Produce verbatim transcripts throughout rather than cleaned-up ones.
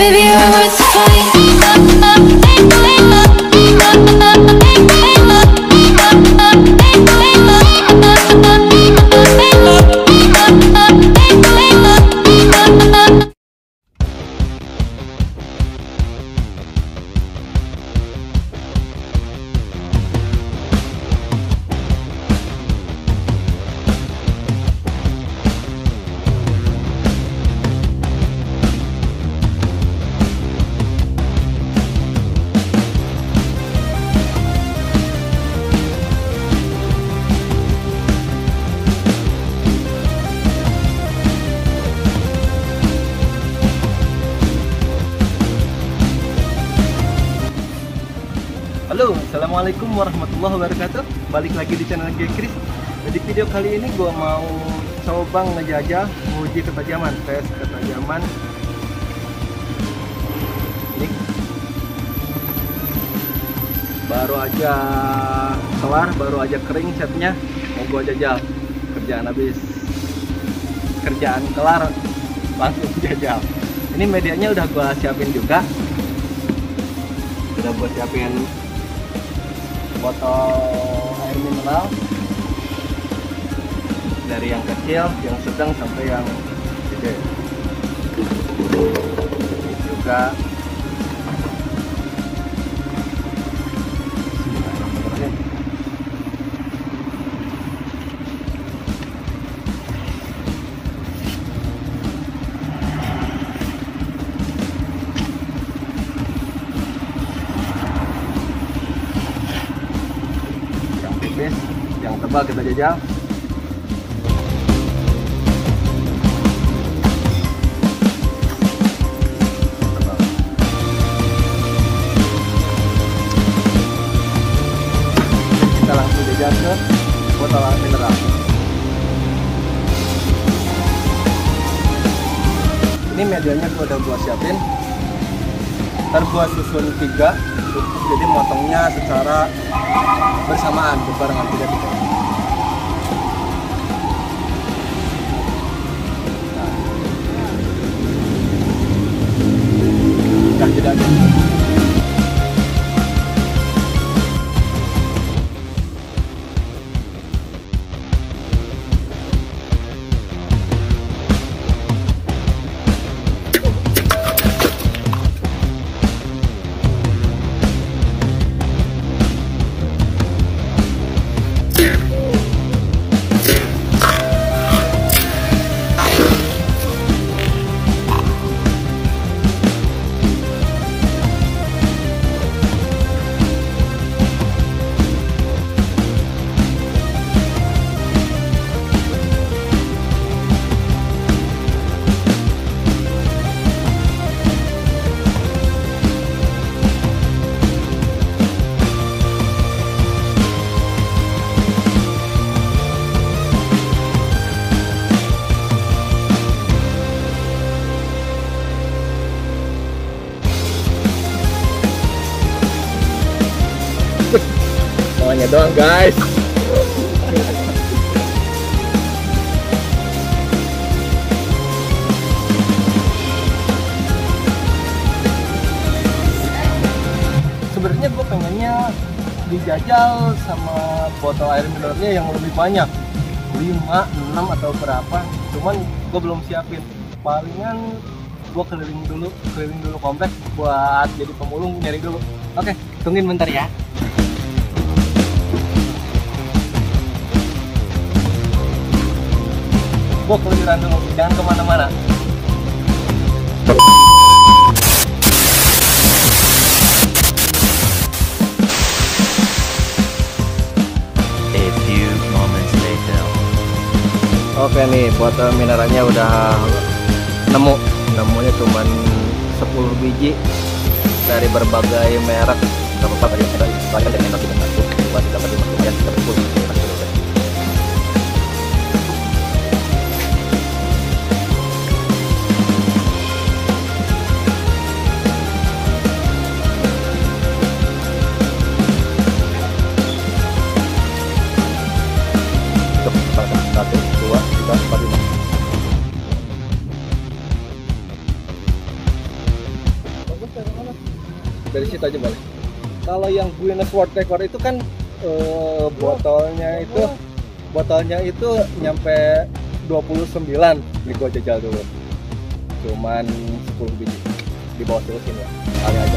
Baby, you're worth the fight. Halo, assalamualaikum warahmatullahi wabarakatuh. Balik lagi di channel G Chris. Jadi video kali ini gue mau coba ngejajah menguji ketajaman, tes ketajaman. Ini baru aja kelar, baru aja kering setnya. Mau gue jajal. Kerjaan habis, kerjaan kelar, langsung jajal. Ini medianya udah gue siapin juga. Udah gue siapin botol air mineral dari yang kecil, yang sedang sampai yang gede. Ini juga yang tebal kita jajal. Kita langsung jajal ke botol air mineral. Ini medianya gua udah gua siapin. Ntar gua susun tiga, jadi motongnya secara bersamaan, berbarengan, tidak tiga. Nah, udah tidak ada. Bawahnya doang guys. Sebenarnya gue pengennya dijajal sama botol air mineralnya yang lebih banyak, lima, enam atau berapa. Cuman gue belum siapin. Palingan gue keliling dulu, keliling dulu kompleks buat jadi pemulung, nyari dulu. Oke, tungguin bentar ya. Gue keliling dulu, jangan kemana-mana. A few moments later. Oke nih, botol mineralnya udah nemu. Nemunya cuma sepuluh biji dari berbagai merek. Gak apa-apa, tadi kita bayar dan enak kita masuk. Buat dapat lumayan tiga puluh. Satu, dua, tiga, empat, lima. dari situ aja boleh. Kalau yang Guinness World Record itu kan eh, botolnya itu botolnya itu nyampe dua puluh sembilan. Ini gua jajal dulu. Cuman sepuluh biji. Di bawah terusin ya. Kali aja.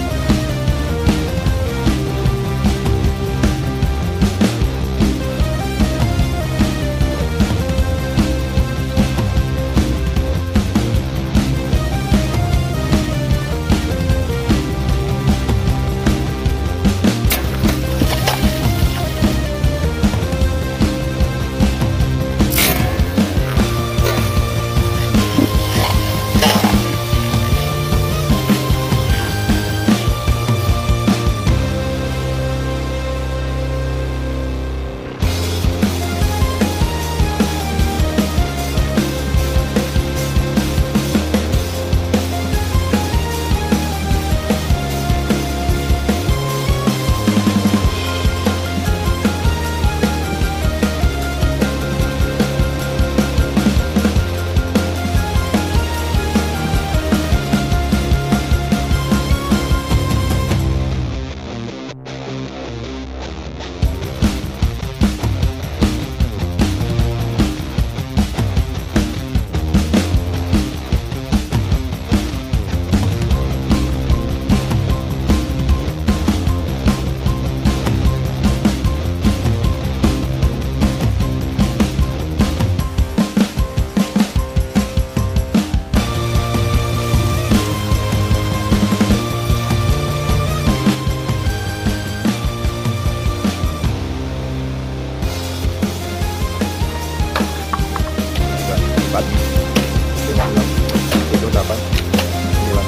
empat, lima, enam, tujuh, delapan, sembilan.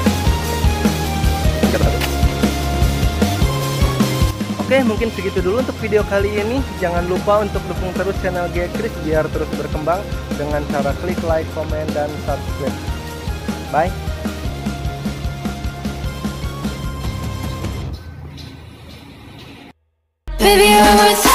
Oke, mungkin segitu dulu untuk video kali ini. Jangan lupa untuk dukung terus channel G-Kris biar terus berkembang dengan cara klik like, komen, dan subscribe. Bye. Baby, you're worth